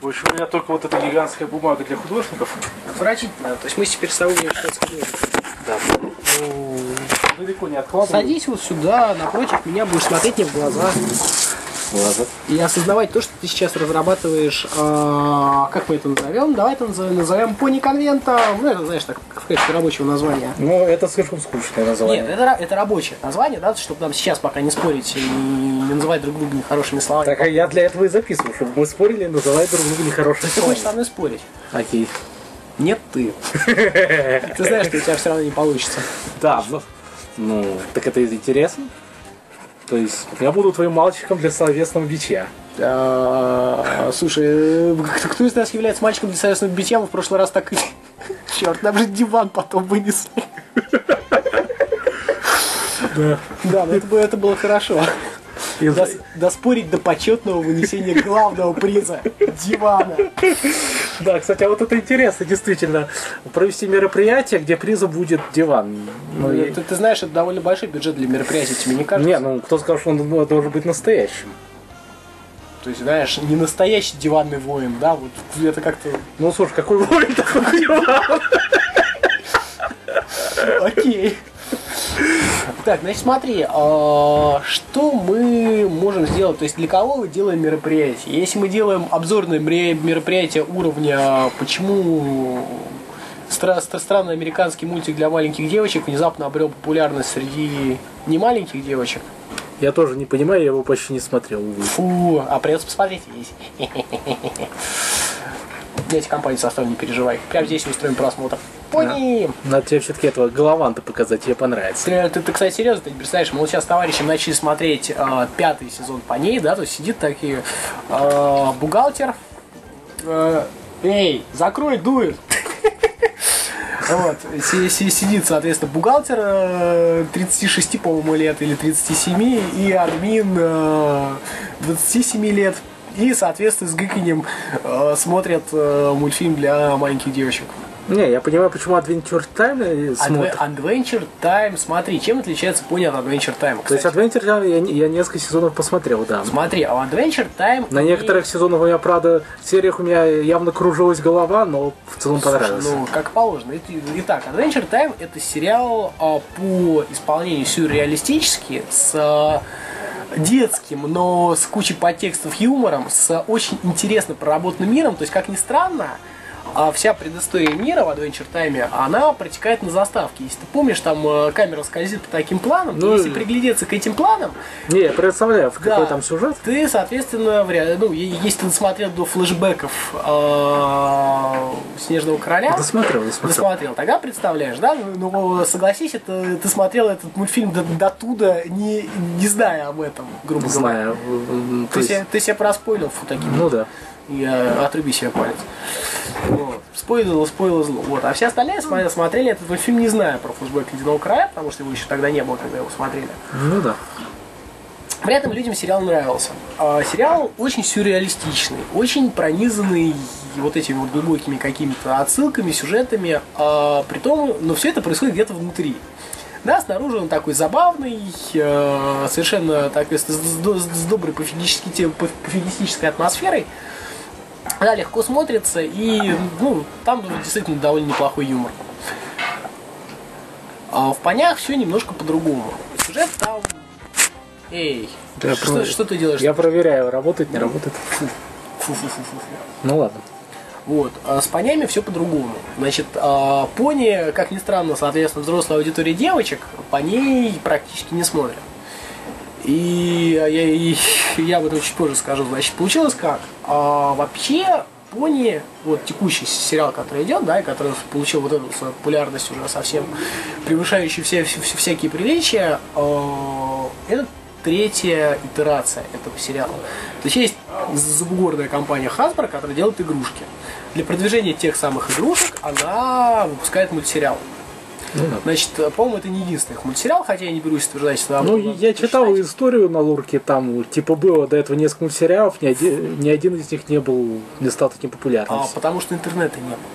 Больше у меня только вот эта гигантская бумага для художников. Отвратительно. То есть мы теперь с тобой будем считаться художниками. Да. Ну, далеко не откладывай. Садись вот сюда, напротив меня, будешь смотреть мне в глаза. Ладно. И осознавать то, что ты сейчас разрабатываешь, как мы это назовем? Давай это назовем пони-конвентом. Ну, это, знаешь, так, в качестве рабочего названия. Ну, это слишком скучное название. Нет, это рабочее название, да, чтобы нам сейчас пока не спорить и не называть друг друга нехорошими словами. Так, а я для этого и записываю, чтобы мы спорили, называя друг друга нехорошими Ты хочешь со мной спорить? Окей. Нет, ты. Ты знаешь, что у тебя все равно не получится. Да, ну, так это интересно. То есть, я буду твоим мальчиком для словесного битья. Слушай, кто из нас является мальчиком для совместного битья? Мы в прошлый раз так и... Черт, нам же диван потом вынесли. Да. Да, но это было хорошо. Доспорить до почетного вынесения главного приза — дивана. Да, кстати, а вот это интересно, действительно. Провести мероприятие, где призом будет диван. Ну, ты знаешь, это довольно большой бюджет для мероприятия, тебе не кажется? Не, ну кто сказал, что он должен быть настоящим? То есть, знаешь, не настоящий диванный воин, да? Вот это как-то... Ну, слушай, какой воин, такой диван? Окей. Так, значит, смотри, что мы можем сделать, то есть для кого мы делаем мероприятие? Если мы делаем обзорное мероприятие уровня, почему странный американский мультик для маленьких девочек внезапно обрел популярность среди немаленьких девочек. Я тоже не понимаю, я его почти не смотрел, увы. Фу, а придется посмотреть здесь. Эти компании составом не переживай. Прямо здесь устроим просмотр. Пони! Надо тебе все-таки этого Галаванта показать, тебе понравится. Ты, кстати, серьезно, ты не представляешь, мы вот сейчас с товарищем начали смотреть 5-й сезон Поней, да, то есть сидит такие бухгалтер. Эй, закрой, дует! Вот, сидит, соответственно, бухгалтер 36, по-моему, лет или 37, и админ 27 лет. И, соответственно, с гыканьем смотрят мультфильм для маленьких девочек. Не, я понимаю, почему Adventure Time смотрят. Adventure Time, смотри, чем отличается пони от Adventure Time, кстати? То есть Adventure Time я несколько сезонов посмотрел, да. Смотри, а Adventure Time... На некоторых сезонах у меня, правда, в сериях у меня явно кружилась голова, но в целом понравилось. Ну, как положено. Итак, Adventure Time — это сериал по исполнению сюрреалистически, с детским, но с кучей подтекстов юмором, с очень интересно проработанным миром. То есть, как ни странно, вся предыстория мира в Adventure Time, она протекает на заставке. Если ты помнишь, там камера скользит по таким планам, ну, если приглядеться к этим планам... Не, я представляю, в какой там сюжет. Ты, соответственно, если ты досмотрел до флешбеков Снежного Короля... Досмотрел. Тогда представляешь, да? Ну, согласись, ты смотрел этот мультфильм до туда, не зная об этом, грубо говоря. Ты себя проспойлил таким. Ну да. Отруби себе палец. Вот. Спойлило зло. Вот. А все остальные смотрели этот мультфильм, не зная про флешбэк Ледяного Края, потому что его еще тогда не было, когда его смотрели. Ну да. При этом людям сериал нравился. Сериал очень сюрреалистичный, очень пронизанный вот этими вот глубокими какими-то отсылками, сюжетами. Притом, но все это происходит где-то внутри. Да, снаружи он такой забавный, совершенно такой, с доброй пофигистической атмосферой. Да, легко смотрится, и там действительно довольно неплохой юмор. А в Понях все немножко по-другому. Сюжет там... Эй, да, что ты делаешь? Я проверяю, работает, не работает. Фу-фу-фу-фу. Ну ладно. Вот. А с понями все по-другому. Значит, пони, как ни странно, соответственно, взрослая аудитория девочек по ней практически не смотрят. И я об этом чуть позже скажу. Значит, получилось как? Вообще, пони, вот текущий сериал, который идет, да, и который получил вот эту популярность уже совсем превышающую всякие приличия, это третья итерация этого сериала. То есть есть забугорная компания Hasbro, которая делает игрушки. Для продвижения тех самых игрушек она выпускает мультсериал. Ну, да. Значит, по-моему, это не единственный их мультсериал, хотя я не берусь утверждать, что... Ну, я читал историю на Лурке, там, типа, было до этого несколько мультсериалов, ни один из них не стал таким популярным. Потому что интернета не было.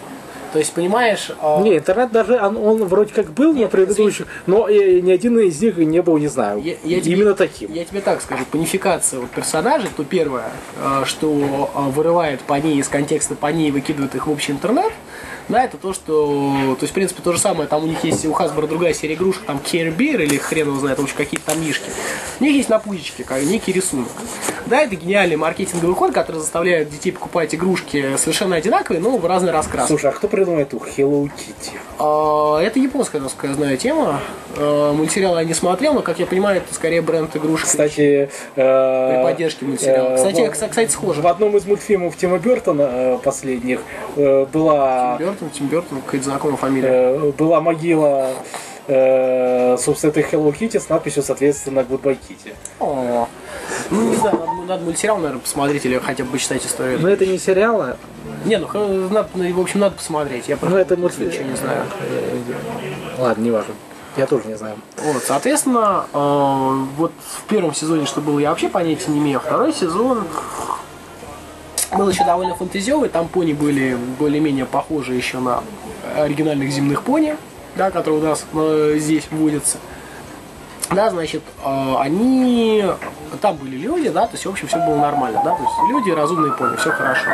То есть, понимаешь... Не, интернет даже, он вроде как был на предыдущих, но ни один из них не был, не знаю, именно таким. Я тебе так скажу, панификация вот персонажей, то первое, что вырывает по ней из контекста по ней и выкидывает их в общий интернет, да, это то, что... То есть, в принципе, то же самое, там у них есть у Hasbro другая серия игрушек, там Care Bear или хрен его знает, в общем, какие-то там мишки. У них есть на пузичке некий рисунок. Да, это гениальный маркетинговый ход, который заставляет детей покупать игрушки совершенно одинаковые, но в разной раскраске. Слушай, а кто придумал эту Hello Kitty? Это японская, насколько я знаю, тема. Мультсериал я не смотрел, но, как я понимаю, это скорее бренд игрушек. Кстати, при поддержке мультсериала. Кстати, схоже. В одном из мультфильмов Тима Бёртона последних была... Тим Бёртон, какая-то знакомая фамилия. Была могила, собственно, этой Hello Kitty с надписью, соответственно, Goodbye Kitty. Ну, не знаю, надо мультсериал, наверное, посмотреть или хотя бы почитать историю. Но это не сериал, а... Не, ну, в общем, надо посмотреть. Я ну, это мультфильм. Ничего не знаю. Ладно, не важно. Я тоже не знаю. Вот, соответственно, вот в первом сезоне, что было, я вообще понятия не имею. Второй сезон был еще довольно фэнтезиовый. Там пони были более-менее похожи еще на оригинальных земных пони, да, которые у нас здесь водятся. Да, значит, они... Там были люди, да, то есть, в общем, все было нормально, да, то есть, люди, разумные пони, все хорошо.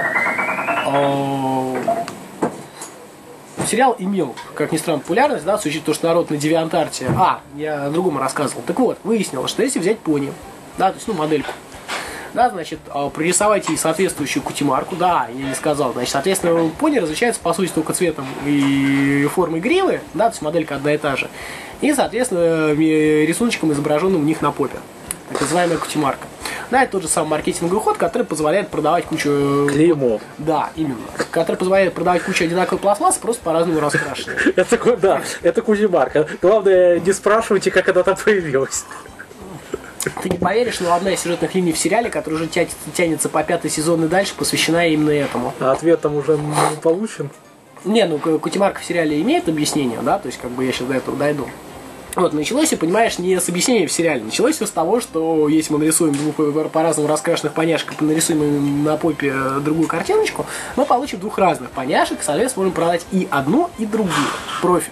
Сериал имел, как ни странно, популярность, да, с учетом того, что народ на Девиантарте... я о другом рассказывал. Так вот, выяснилось, что если взять пони, да, то есть, ну, модельку, да, значит, прорисовать ей соответствующую кутимарку, да, я не сказал, значит, соответственно, пони различаются, по сути, только цветом и формой гривы, да, то есть, моделька одна и та же. И, соответственно, рисуночком, изображенным у них на попе. Так называемая кутимарка. Да, это тот же самый маркетинговый ход, который позволяет продавать кучу... Клеймо. Да, именно. Который позволяет продавать кучу одинаковой пластмассы, просто по-разному раскрашенной. Да, это кутимарка. Главное, не спрашивайте, как она там появилась. Ты не поверишь, но одна из сюжетных линий в сериале, которая уже тянется по 5-й сезон и дальше, посвящена именно этому. А ответ там уже получен? Не, ну кутимарка в сериале имеет объяснение, да, то есть как бы я сейчас до этого дойду. Вот, началось все, понимаешь, не с объяснения в сериале. Началось все с того, что если мы нарисуем двух по-разному раскрашенных поняшек, нарисуем им на попе другую картиночку, мы получим двух разных поняшек, соответственно, можем продать и одну, и другую. Профит.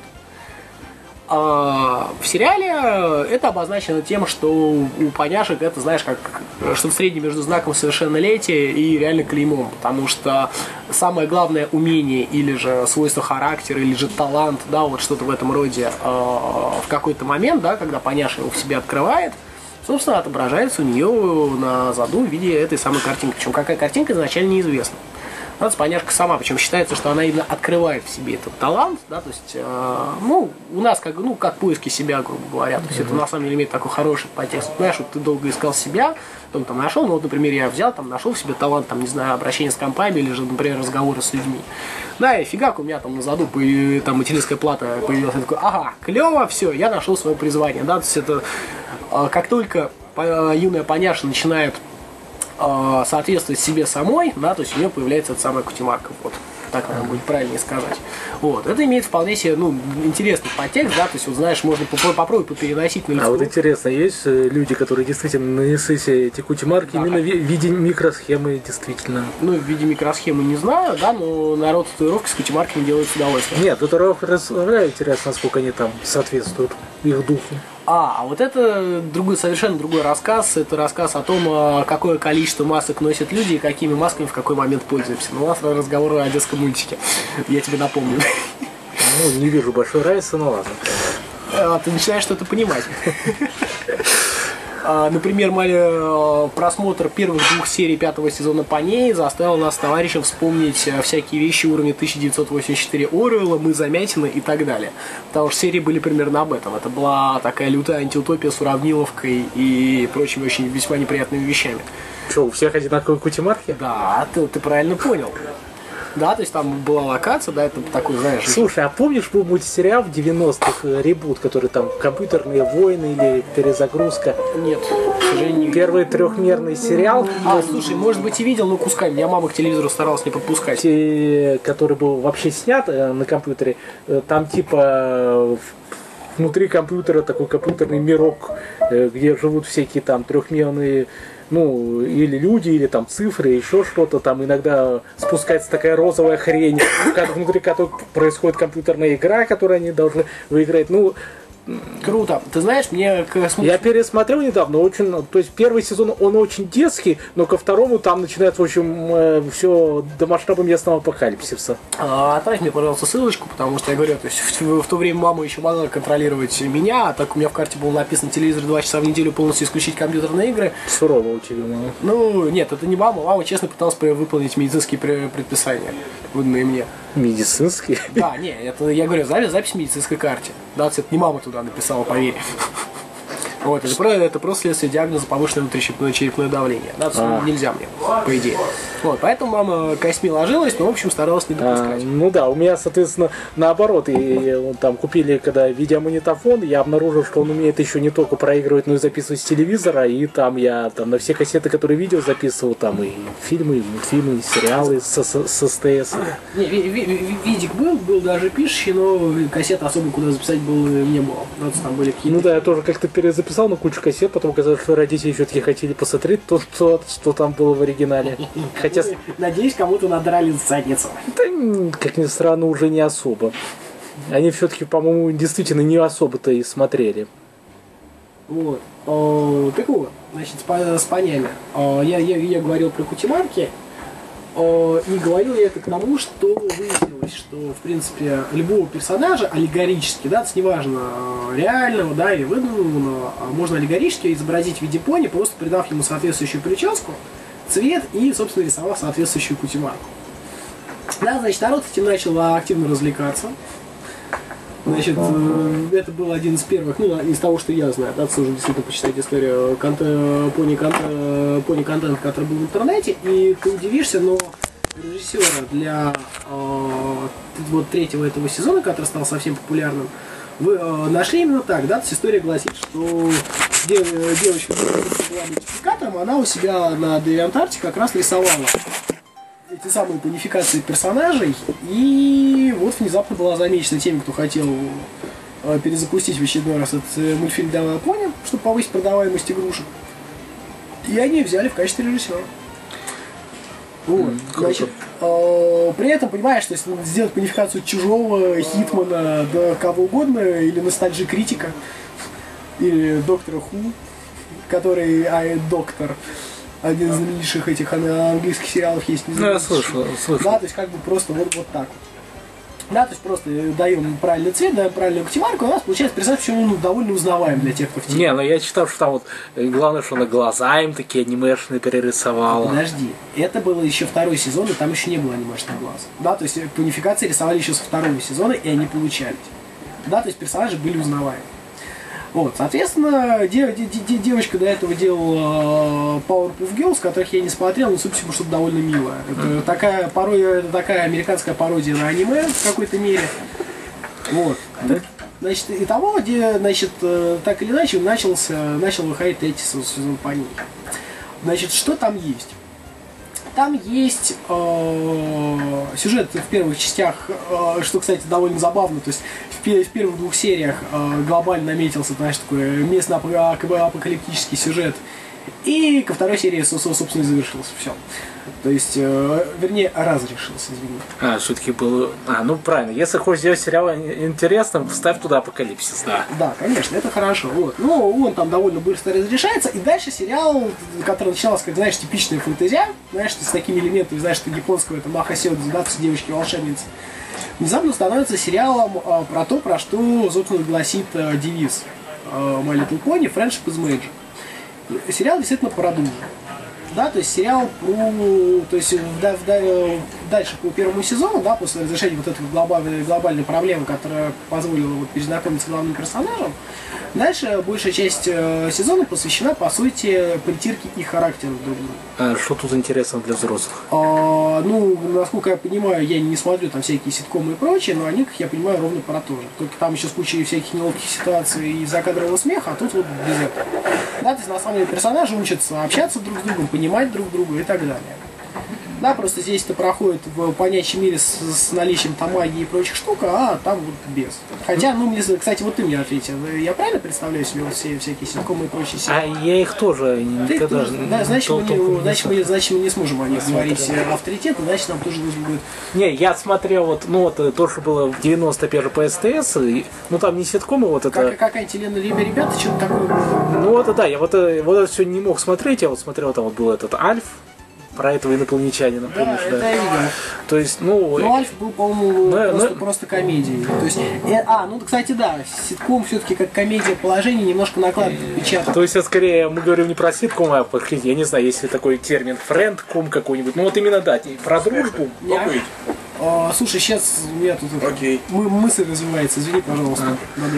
В сериале это обозначено тем, что у поняшек это, знаешь, как что-то среднее между знаком совершеннолетия и реально клеймом, потому что самое главное умение или же свойство характера, или же талант, да, вот что-то в этом роде в какой-то момент, да, когда поняша его в себе открывает, собственно, отображается у нее на заду в виде этой самой картинки. Причем какая картинка изначально неизвестна. Поняшка сама, причем считается, что она именно открывает в себе этот талант, да, то есть, ну, у нас как поиски себя, грубо говоря, то есть это на самом деле имеет такой хороший подтекст. Знаешь, вот ты долго искал себя, потом там нашел, ну вот, например, я взял, там нашел в себе талант, там, не знаю, обращение с компами или же, например, разговоры с людьми. Да, и фигак у меня там на заду там материнская плата появилась, я такой, ага, клево, все, я нашел свое призвание, да, то есть это как только юная поняша начинает соответствовать себе самой, да, то есть у нее появляется эта самая кутимарка, вот, так наверное, будет правильнее сказать. Вот, это имеет вполне себе, ну, интересный подтекст, да, то есть, вот, знаешь, можно попробовать попереносить на людскую. А вот интересно, есть люди, которые действительно нанесли себе эти кутимарки именно в виде микросхемы, действительно? Ну, в виде микросхемы не знаю, да, но народ татуировки с кутимарками делает с удовольствием. Нет, татуировка, интересно, насколько они там соответствуют их духу. А вот это совершенно другой рассказ. Это рассказ о том, какое количество масок носят люди и какими масками в какой момент пользуемся. Ну, у нас разговор о детском мультике. Я тебе напомню. Ну, не вижу большой разницы, но ладно. Ты начинаешь что-то понимать. Например, просмотр первых 2 серий 5-го сезона по ней заставил нас с товарищем вспомнить всякие вещи уровня 1984 Оруэлла, Мы Замятины и так далее. Потому что серии были примерно об этом. Это была такая лютая антиутопия с уравниловкой и прочими очень весьма неприятными вещами. Что, у всех одинаковые кутимарки? Да, ты правильно понял. Да, то есть там была локация, да, это такой, знаешь... Слушай, а помнишь, был мультсериал в 90-х, ребут, который там компьютерные войны или перезагрузка? Нет, к сожалению, не... Первый трехмерный сериал. Слушай, может быть и видел, но кусками. Я мама к телевизору старалась не подпускать. Который был вообще снят на компьютере, там типа... Внутри компьютера такой компьютерный мирок, где живут всякие там трехмерные ну, или люди, или там цифры, еще что-то, там иногда спускается такая розовая хрень, внутри которой происходит компьютерная игра, которую они должны выиграть. Ну, круто. Ты знаешь, мне... Я пересмотрел недавно, очень, то есть первый сезон он очень детский, но ко второму там начинается, в общем, все до масштаба местного апокалипсиса. Отправь мне, пожалуйста, ссылочку, потому что я говорю, то есть в то время мама еще могла контролировать меня, а так у меня в карте было написано телевизор 2 часа в неделю, полностью исключить компьютерные игры. Сурово у тебя, мама. Ну, нет, это не мама, мама честно пыталась выполнить медицинские предписания, выданные мне. Медицинские? Да, не, это я говорю, запись в медицинской карте. Да, это не мама туда написала, поверь. Вот, это просто следствие диагноза повышенное внутричерепное давление. Да, нельзя мне, по идее. Вот, поэтому мама костьми ложилась, но, в общем, старалась не допускать. Ну да, у меня, соответственно, наоборот. И там купили, когда видеомагнитофон, я обнаружил, что он умеет еще не только проигрывать, но и записывать с телевизора. И там я там на все кассеты, которые видео записывал, там и фильмы, и мультфильмы, и сериалы с СТС. Не, видик был даже пишущий, но кассет особо куда записать было не было. Вот там были какие-то... Ну да, я тоже как-то перезаписал на кучу кассет, потом оказалось, что родители все-таки хотели посмотреть то, что там было в оригинале. Хотя... Надеюсь, кому-то надрали задницу. Да, как ни странно, уже не особо. Они все-таки, по-моему, действительно не особо-то и смотрели. Вот. Так вот, значит, с понями. Я говорил про кутимарки. И говорил я это к тому, что выяснилось, что, в принципе, любого персонажа аллегорически, да, это неважно, реального, да, или выдуманного, можно аллегорически изобразить в виде пони, просто придав ему соответствующую прическу, цвет и, собственно, рисовав соответствующую кутимарку. Да, значит, народ этим начал активно развлекаться. Значит, это был один из первых, ну, из того, что я знаю, да, тоже действительно почитать историю пони-контента, который был в интернете, и ты удивишься, но режиссера для вот третьего этого сезона, который стал совсем популярным, вы нашли именно так, да, то есть история гласит, что девочка была мультипликатором, она у себя на DeviantArt как раз рисовала эти самые понификации персонажей, и вот внезапно была замечена теми, кто хотел перезапустить в очередной раз этот мультфильм для пони, чтобы повысить продаваемость игрушек. И они взяли в качестве режиссера. Вот. Значит, при этом, понимаешь, что если сделать понификацию Чужого, Хитмана, да кого угодно, или ностальжи критика, или Доктора Ху, который доктор, один из знаменитейших этих английских сериалов есть. Ну, я слышал. Да, то есть как бы просто вот так вот. Да, то есть просто даем правильный цвет, даем правильную кутимарку, у нас получается персонаж, почему он довольно узнаваем для тех, кто в теме. Не, ну я читал, что там вот главное, что на глаза им такие анимешные перерисовала. Подожди, это было еще второй сезон, и там еще не было анимешных глаз. Да, то есть понификации рисовали еще со второго сезона, и они получались. Да, то есть персонажи были узнаваемы. Вот, соответственно, девочка до этого делала Powerpuff Girls, которых я не смотрел, но, судя по всему, что-то довольно милое. Это такая американская пародия на аниме в какой-то мере. Вот. Значит, и того, значит, так или иначе, начал выходить третий сезон по ней. Значит, что там есть? Там есть сюжет в первых частях, что, кстати, довольно забавно. То есть в первых двух сериях глобально наметился, знаешь, такой местно-апокалиптический сюжет. И ко второй серии, собственно, и завершился. Все. То есть, вернее, разрешился, извини. Все-таки было... ну правильно. Если хочешь сделать сериал интересным, вставь туда апокалипсис, да. Да, конечно, это хорошо. Вот. Но он там довольно быстро разрешается. И дальше сериал, который начинался, как, знаешь, типичная фэнтезия, знаешь, с такими элементами, знаешь, японского, это Махасио, да, девочки-волшебницы, внезапно становится сериалом про то, про что, собственно, гласит девиз My Little Pony, Friendship is Magic. Сериал действительно про дружбу. Да, то есть сериал то есть дальше по первому сезону, да, после разрешения вот этой глобальной проблемы, которая позволила вот перезнакомиться с главным персонажем, дальше большая часть сезона посвящена, по сути, притирке и характеру друг друга. Что тут интересно для взрослых? Ну, насколько я понимаю, я не смотрю там всякие ситкомы и прочее, но они, как я понимаю, ровно про то же. Только там еще с кучей всяких неловких ситуаций и закадрового смеха, а тут вот без этого. Да, то есть на самом деле персонажи учатся общаться друг с другом, понимать друг друга и так далее. Да, просто здесь это проходит в понятии мире с наличием там магии и прочих штук, а там вот без. Хотя, ну, мне, кстати, вот ты мне ответил, я правильно представляю себе вот все всякие ситкомы и прочие сериалы? А я их тоже никогда... Да, значит, мы не сможем о них говорить авторитетно, значит, нам тоже нужно будет... Не, я смотрел вот, ну вот то, что было в 91 по СТС, ну там не ситкомы, вот это... Какая-нибудь Елена ребята, что-то такое... Ну вот да, я вот это все не мог смотреть, я вот смотрел, там вот был этот Альф, про этого инопланетянина, помнишь, да? Это я видел. То есть, ну... Но Альф был, по-моему, просто комедией. То есть, ну, кстати, да, ситком все-таки как комедия положения немножко накладывает отпечаток. То есть, это скорее, мы говорим не про ситком, а про, я не знаю, есть ли такой термин френд-ком какой-нибудь. Ну вот именно, да, про дружбу. Слушай, сейчас у меня тут мысль развивается, извини, пожалуйста.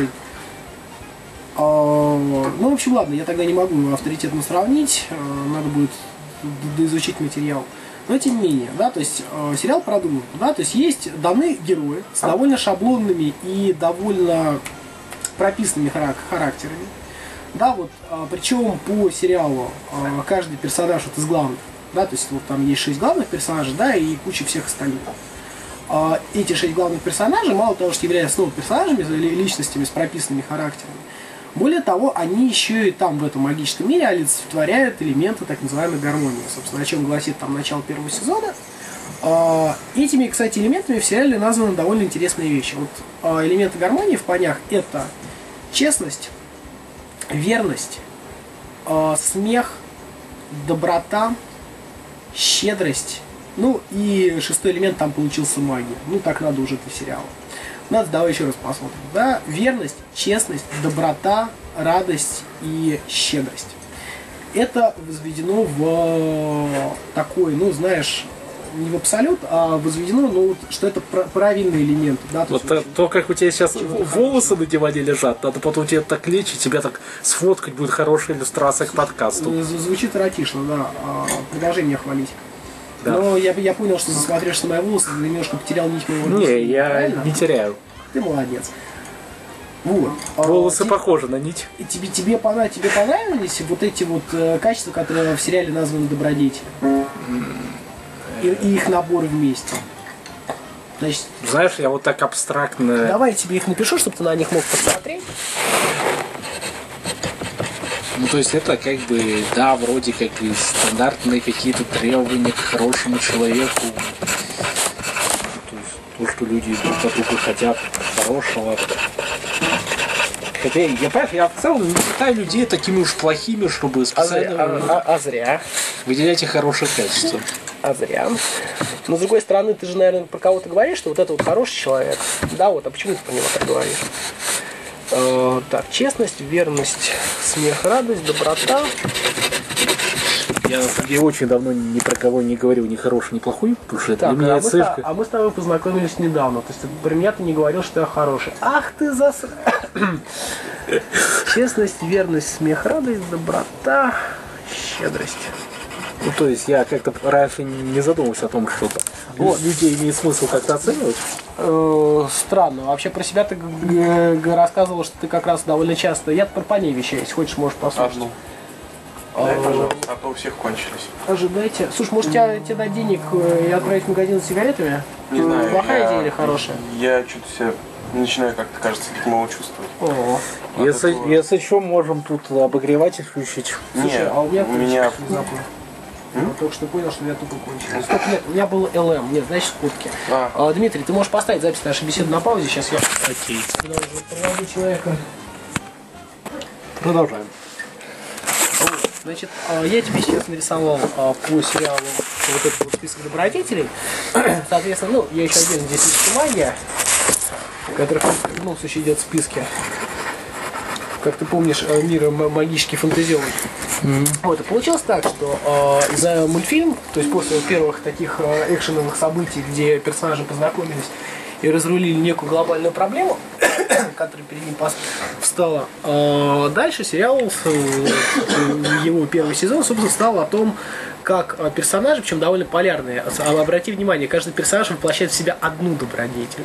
Ну, в общем, ладно, я тогда не могу авторитетно сравнить, надо будет доизучить материал. Но тем не менее, да, то есть сериал про дружбу, да, то есть есть даны герои с довольно шаблонными и довольно прописанными характерами. Да, вот, причем по сериалу каждый персонаж вот из главных, да, то есть вот там есть 6 главных персонажей, да, и куча всех остальных. Эти 6 главных персонажей, мало того, что являются снова персонажами, личностями с прописанными характерами, более того, они еще и там, в этом магическом мире, олицетворяют элементы так называемой гармонии. Собственно, о чем гласит там начало первого сезона. Этими, кстати, элементами в сериале названы довольно интересные вещи. Вот элементы гармонии в понях — это честность, верность, смех, доброта, щедрость. Ну и 6-й элемент там получился магия. Ну так надо уже для сериала. Надо, давай еще раз посмотрим. Да? Верность, честность, доброта, радость и щедрость. Это возведено в такой, ну знаешь, не в абсолют, а возведено, ну, что это правильные элементы. Да? Вот то, как у тебя сейчас волосы на диване лежат, надо потом тебе так лечь, и тебя так сфоткать, будет хорошая иллюстрация к подкасту. Звучит эротично, да. Предложи меня хвалить. Да. Но я понял, что засмотришь на мои волосы, ты немножко потерял нить моего лица. Не, я правильно? Не теряю. Ты молодец. Вот. Волосы похожи на нить. Тебе понравились вот эти вот качества, которые в сериале названы добродетели? И их набор вместе. Значит, знаешь, я вот так абстрактно... Давай я тебе их напишу, чтобы ты на них мог посмотреть. Ну, то есть это как бы, да, вроде как и стандартные какие-то требования к хорошему человеку. То есть то, что люди друг от друга хотят хорошего. Хотя я в целом не считаю людей такими уж плохими, чтобы специально зря. выделять их хорошие качества. А зря. Но с другой стороны, ты же, наверное, про кого-то говоришь, что вот это вот хороший человек. Да, вот, а почему ты про него так говоришь? Так, честность, верность, смех, радость, доброта. Я очень давно ни про кого не говорил ни хороший, ни плохой, потому что это для меня цифра. А мы с тобой познакомились недавно, то есть про меня ты не говорил, что я хороший. Ах ты Честность, верность, смех, радость, доброта, щедрость. Ну, то есть я как-то раньше не задумывался о том, что вот. Людей имеет смысл как-то оценивать. Странно. Вообще про себя ты рассказывал, что ты как раз довольно часто... Я про по ней вещаю, если хочешь, можешь послушать. Одну. Дай, пожалуйста, а то у всех кончились. Ожидайте. Слушай, может тебе дать денег и отправить в магазин с сигаретами? Не знаю. Плохая идея или хорошая? Я что-то себя начинаю как-то, кажется, дерьмово чувствовать. Если что, можем тут обогреватель включить. Слушай, а у меня внезапно. Только что понял, что я тупо кончил. Стоп, нет, у меня был ЛМ, нет, значит, скобки. Дмитрий, ты можешь поставить запись нашей беседы на паузе, сейчас я... Окей. Проводу человека. Продолжаем. Значит, я тебе сейчас нарисовал по сериалу вот этот вот список добродетелей. Соответственно, ну, я еще отдельно здесь ищу магия, которых, в любом случае, идет в списке. Как ты помнишь, мир магический фантазиовый. Вот, и получилось так, что за мультфильм, то есть после первых таких экшеновых событий, где персонажи познакомились и разрулили некую глобальную проблему, которая перед ним встала, дальше сериал, его первый сезон, собственно, стал о том, как персонажи, причем довольно полярные, обрати внимание, каждый персонаж воплощает в себя одну добродетель.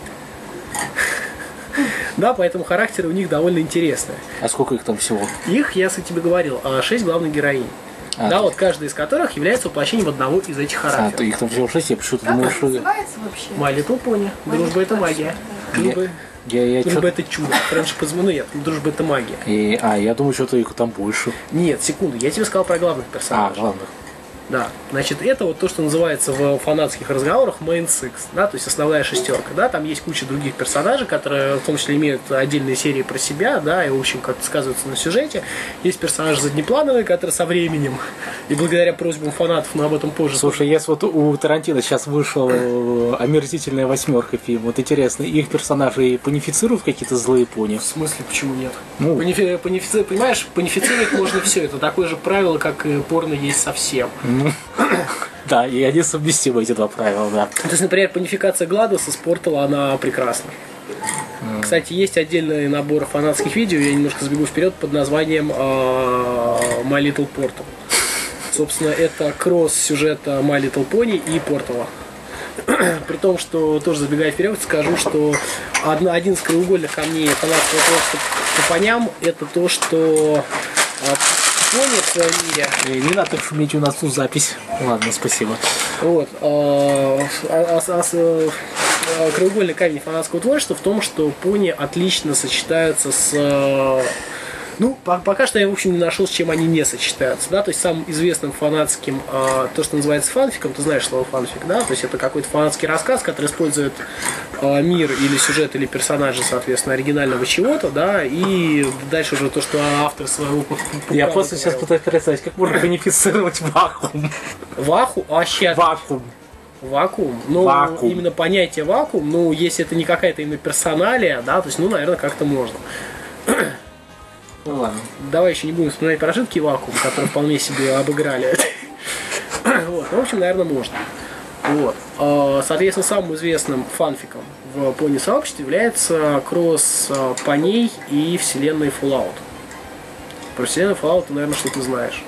Да, поэтому характеры у них довольно интересные. А сколько их там всего? Их, я тебе говорил, 6 главных героинь. Да, вот каждый из которых является воплощением одного из этих то характеров. их там всего 6, я почему-то Как думал, это что... называется вообще? My Little Pony. Дружба — это магия. Дружба, Я дружба — чё- это чудо. Прям же ну нет, дружба — это магия. я думаю, что-то их там больше. Нет, секунду, я тебе сказал про главных персонажей. Главных. Да, значит, это вот то, что называется в фанатских разговорах Main Six, да, то есть основная шестерка, да, там есть куча других персонажей, которые в том числе имеют отдельные серии про себя, да, и, в общем, как-то сказываются на сюжете. Есть персонажи заднеплановые, которые со временем, и благодаря просьбам фанатов, но об этом позже. Слушай, если вот у Тарантино сейчас вышел «Омерзительная восьмерка» фильм, вот интересно, их персонажи понифицируют какие-то злые пони? В смысле, почему нет? Ну. Понимаешь, понифицировать можно все, это такое же правило, как и порно есть совсем. Да, и они совместимы, эти два правила, да. То есть, например, панификация Гладоса с Портала, она прекрасна. Кстати, есть отдельный набор фанатских видео, я немножко сбегу вперед, под названием My Little Portal. Собственно, это кросс сюжета My Little Pony и Портала. При том, что, тоже забегая вперед, скажу, что один из краеугольных камней фанатского творчества по поням — это то, что пони в своем мире. Не надо шуметь, у нас тут запись. Ладно, спасибо. Вот. Краеугольный камень фанатского творчества в том, что пони отлично сочетаются с... Ну, пока что я, в общем, не нашел, с чем они не сочетаются, да, то есть самым известным фанатским, то, что называется фанфиком, ты знаешь слово фанфик, да, то есть это какой-то фанатский рассказ, который использует мир или сюжет или персонажа, соответственно, оригинального чего-то, да, и дальше уже то, что автор своего... Я просто сейчас пытаюсь представить, как можно бенефицировать вакуум. Вакуум. Вакуум. Ну, Вакуум. именно понятие вакуум, ну, если это не какая-то именно персоналия, да, то есть, ну, наверное, как-то можно. Ну ладно. Давай еще не будем вспоминать про жидкий вакуум, который вполне себе обыграли. Вот. Ну, в общем, наверное, можно. Вот. Соответственно, самым известным фанфиком в пони-сообществе является кросс поней и вселенной Fallout. Про вселенную Fallout ты, наверное, что-то знаешь.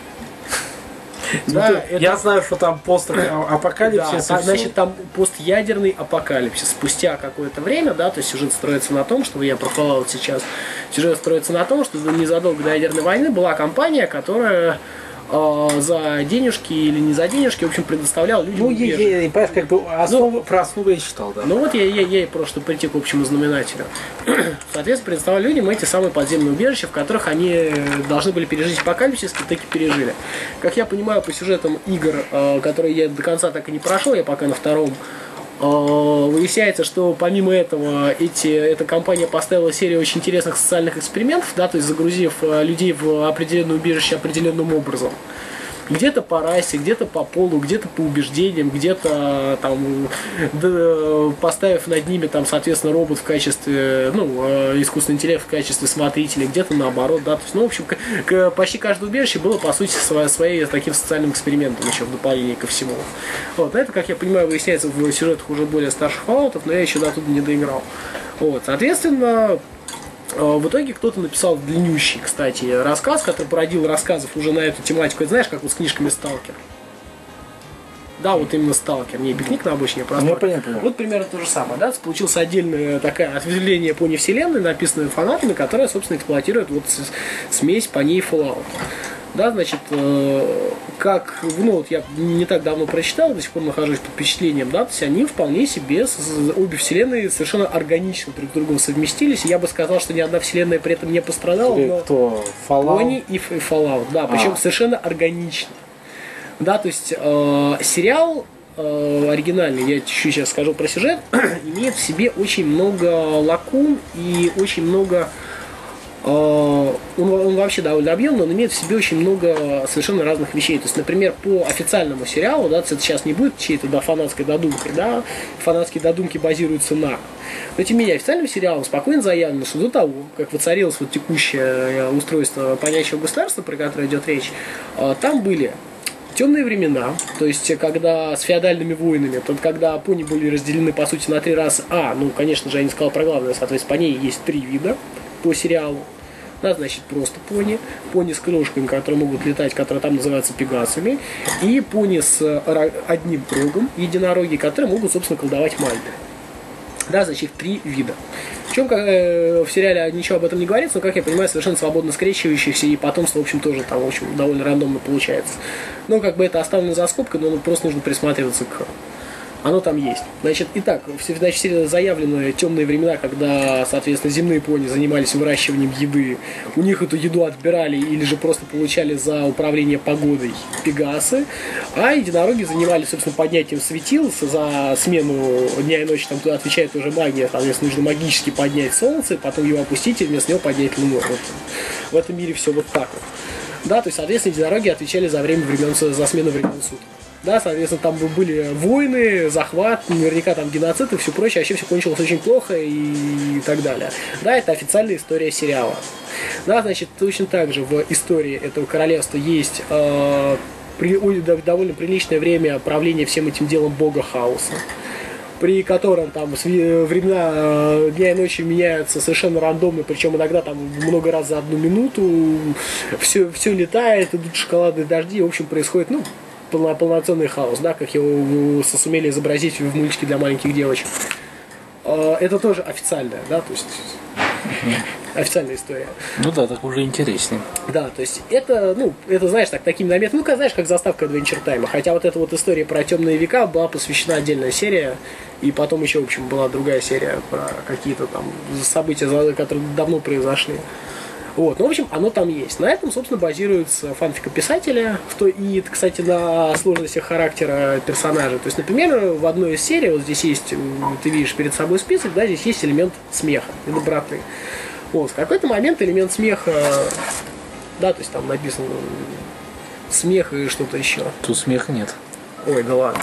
Да, я знаю, что там постапокалипсис. Да, значит, там постядерный апокалипсис. Спустя какое-то время, да, то есть сюжет строится на том, что я про Fallout сейчас. Сюжет строится на том, что незадолго до ядерной войны была компания, которая за денежки или не за денежки, в общем, предоставлял людям. Ну, понимаешь, как бы про основу я читал, да. Ну вот я просто прийти к общему знаменателю. Соответственно, предоставлял людям эти самые подземные убежища, в которых они должны были пережить апокалипсис, и таки пережили. Как я понимаю, по сюжетам игр, которые я до конца так и не прошел, я пока на втором, выясняется, что помимо этого эта компания поставила серию очень интересных социальных экспериментов, да, то есть загрузив людей в определенное убежище определенным образом. Где-то по расе, где-то по полу, где-то по убеждениям, где-то там поставив над ними там, соответственно, робот в качестве, ну, искусственный интеллект в качестве смотрителя, где-то наоборот, да, то есть, ну, в общем, почти каждое убежище было, по сути, своей таким социальным экспериментом еще в дополнение ко всему. Вот, но это, как я понимаю, выясняется в сюжетах уже более старших Fallout'ов, но я еще до туда не доиграл. Вот, соответственно, в итоге кто-то написал длиннющий, кстати, рассказ, который породил рассказов уже на эту тематику. Это знаешь, как вот с книжками «Сталкер». Да, вот именно «Сталкер». Не пикник на обочине, а просто. Понятно. Вот примерно то же самое, да? Получилось отдельное такое ответвление пони-вселенной, написанное фанатами, которая, собственно, эксплуатирует вот смесь поней и Fallout. Да, значит, как, ну, вот я не так давно прочитал, до сих пор нахожусь под впечатлением, да, то есть они вполне себе, обе вселенные совершенно органично друг с другом совместились, и я бы сказал, что ни одна вселенная при этом не пострадала, но кто? Fallout? Пони и Fallout, да, причем совершенно органично. Да, то есть сериал оригинальный, я чуть-чуть сейчас скажу про сюжет, имеет в себе очень много лакун и очень много... Он вообще довольно объемный, он имеет в себе очень много совершенно разных вещей. То есть, например, по официальному сериалу, да, это сейчас не будет чьей-то фанатской додумкой, да, фанатские додумки базируются на. Но тем не менее, официальным сериалом спокойно заявлено, что до того, как воцарилось вот текущее устройство понятия государства, про которое идет речь, там были темные времена, то есть когда с феодальными войнами, когда пони были разделены по сути на три расы. Ну, конечно же, я не сказал про главное, соответственно, поней есть три вида по сериалу. Да, значит, просто пони с крылышками, которые могут летать, которые там называются пегасами, и пони с одним рогом, единороги, которые могут, собственно, колдовать магию. Да, значит, три вида. Причем в сериале ничего об этом не говорится, но, как я понимаю, совершенно свободно скрещивающихся, и потомство, в общем, тоже там, в общем, довольно рандомно получается. Но как бы это оставлено за скобкой, но просто нужно присматриваться к... Оно там есть. Значит, итак, значит, серии заявлены темные времена, когда, соответственно, земные пони занимались выращиванием еды. У них эту еду отбирали или же просто получали за управление погодой пегасы. А единороги занимались, собственно, поднятием светил. За смену дня и ночи там отвечает уже магия. Соответственно, нужно магически поднять солнце, потом его опустить и вместо него поднять луну. Вот. В этом мире все вот так вот. Да, то есть, соответственно, единороги отвечали за за смену времен суток. Да, соответственно, там были войны, захват, наверняка там геноцид и все прочее, вообще все кончилось очень плохо и так далее. Да, это официальная история сериала. Да, значит, точно так же в истории этого королевства есть довольно приличное время правления всем этим делом бога хаоса, при котором там времена дня и ночи меняются совершенно рандомно, причем иногда там много раз за 1 минуту, все летает, идут шоколадные дожди, в общем, происходит, ну, полноценный хаос, да, как его сумели изобразить в мультике для маленьких девочек. Это тоже официальная, да, то есть официальная история. Ну да, так уже интереснее. Да, то есть это, ну, это, знаешь, такими наметами, ну, знаешь, как заставка Adventure Time. Хотя вот эта вот история про темные века была посвящена отдельная серия, и потом еще, в общем, была другая серия про какие-то там события, которые давно произошли. Вот, ну, в общем, оно там есть. На этом, собственно, базируется фанфика писателя, и, кстати, на сложностях характера персонажа. То есть, например, в одной из серий, вот здесь есть, ты видишь перед собой список, да, здесь есть элемент смеха и доброты. Вот, в какой-то момент элемент смеха, да, то есть там написано смех и что-то еще. Тут смеха нет. Ой, да ладно.